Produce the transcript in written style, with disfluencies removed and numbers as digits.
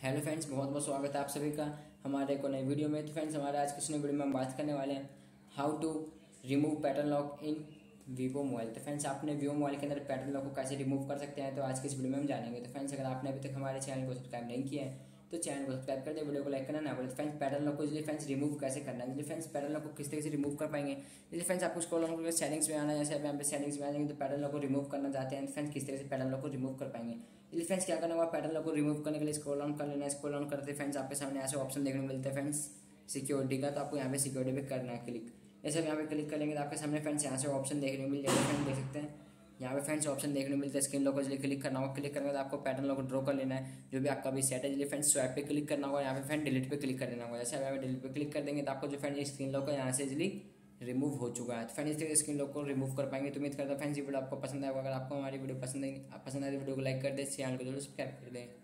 Hello friends, बहुत बहुत स्वागत है आप सभी का हमारे को नई वीडियो में। तो फ्रेंड्स, हमारे आज की वीडियो में हम बात करने वाले हैं how to remove pattern lock in Vivo mobile. तो फ्रेंड्स, आपने वीवो मोबाइल के अंदर पैटर्न लॉक को कैसे रिमूव कर सकते हैं, तो आज की इस वीडियो में हम जानेंगे। तो फ्रेंड्स, अगर आपने अभी तक हमारे चैनल को सब्सक्राइब नहीं किया है तो चैनल को सब्सक्राइब कर दे, वीडियो को लाइक करना ना भूलें। फ्रेंड्स, पैटर्न लॉक को इसलिए फ्रेंड्स रिमूव कैसे करना है, फ्रेंड्स पैटर्न लॉक को किस तरह से रिमूव कर पाएंगे। इसलिए फ्रेंड्स, आपको स्क्रॉल डाउन करके सेटिंग्स में आना है। जैसे यहाँ पे सेटिंग्स में आएंगे तो पैटर्न लॉक को रिमूव करना चाहते हैं, फ्रेंड्स किस तरह से पैटर्न लॉक को रिमूव कर पाएंगे। इसलिए फ्रेंड्स, क्या करना होगा, पैटर्न लॉक को रिमूव करने के लिए स्क्रॉल डाउन कर लेना है। स्क्रॉल डाउन करते फ्रेंड्स आपके सामने ऐसे ऑप्शन देखने को मिलते हैं फ्रेंड्स सिक्योरिटी का। तो आपको यहाँ पे सिक्योरिटी पे करना है क्लिक। जैसे यहाँ पे क्लिक करेंगे तो आपके सामने फ्रेंड्स यहाँ से ऑप्शन देखने को मिल जाएगा। फ्रेंड्स देख सकते हैं यहाँ पे फ्रेंड्स ऑप्शन देखने को मिलता है स्क्रीन लॉक को, इसलिए क्लिक करना होगा। क्लिक करने के बाद आपको पैटर्न लॉक को ड्रॉ कर लेना है जो भी आपका भी सेट है। इसलिए फ्रेंड्स स्वैप पे क्लिक करना होगा, यहाँ पे फ्रेंड डिलीट पे क्लिक कर देना होगा। जैसे यहाँ पे डिलीट पे क्लिक कर देंगे तो आपको जो फ्रेंड स्क्रीन लॉक है यहाँ से इजिली रिमूव हो चुका है। तो फ्रेंड्स, इस तरह स्क्रीन लॉक को रिमूव कर पाएंगे। तो उम्मीद करता हूँ फ्रेंड्स ये वीडियो आपको पसंद आएगा। अगर आपको हमारी वीडियो पसंद आए तो वीडियो को लाइक कर दे, चैनल को जरूर सब्सक्राइब कर दें।